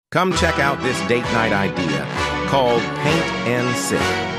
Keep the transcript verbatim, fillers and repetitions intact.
Come check out this date night idea called Paint and Sip.